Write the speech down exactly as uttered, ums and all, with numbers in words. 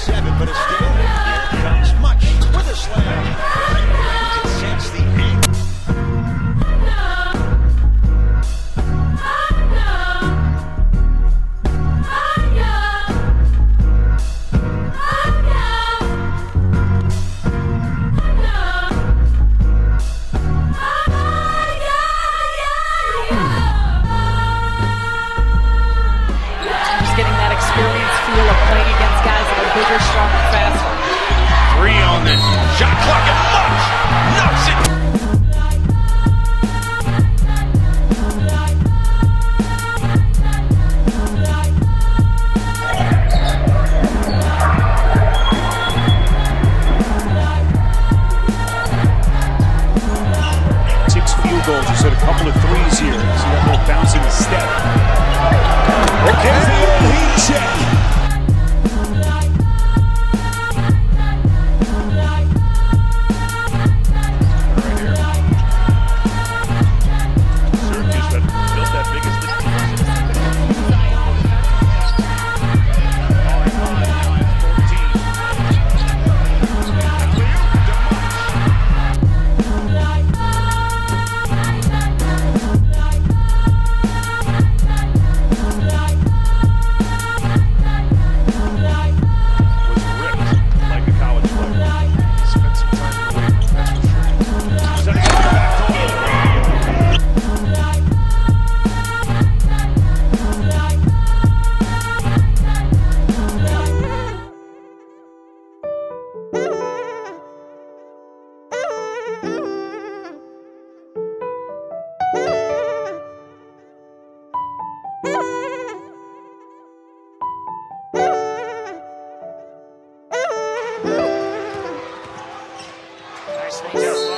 seven, but a steal. Here comes Much with a slam. You can sense the anger. Getting that experience feel of playing against guys that are bigger, stronger, faster. Three on the shot clock and Much knocks it. Six field goals, just hit a couple of threes here. See that little bouncing step. There's the old heat check. Right here. Syracuse that built that biggest lead. Nicely done.